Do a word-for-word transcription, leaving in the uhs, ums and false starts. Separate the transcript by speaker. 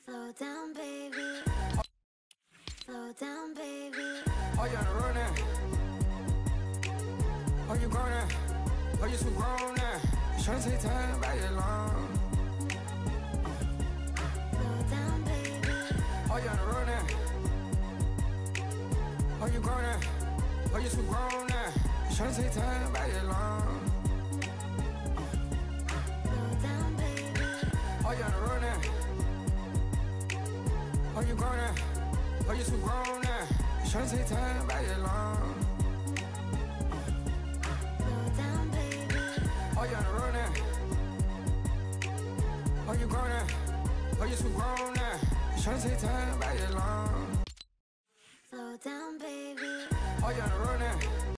Speaker 1: Slow down, baby. Slow down, baby.
Speaker 2: Oh, you on the road now? Oh, you grown now? Oh, you too grown now? You tryna take time by your long.
Speaker 1: Slow down, baby.
Speaker 2: Oh, you on the road now? Oh, you grown now? Oh, you too grown now? You tryna take time by your long.
Speaker 1: Slow down, baby.
Speaker 2: Oh, you on the road now? Oh, you grown now? Oh, you too grown now? You tryna take time by your long.
Speaker 1: Slow down, baby.
Speaker 2: Oh, you on the road now? Oh, you grown now? Oh, you too grown now? You tryna take time by your long.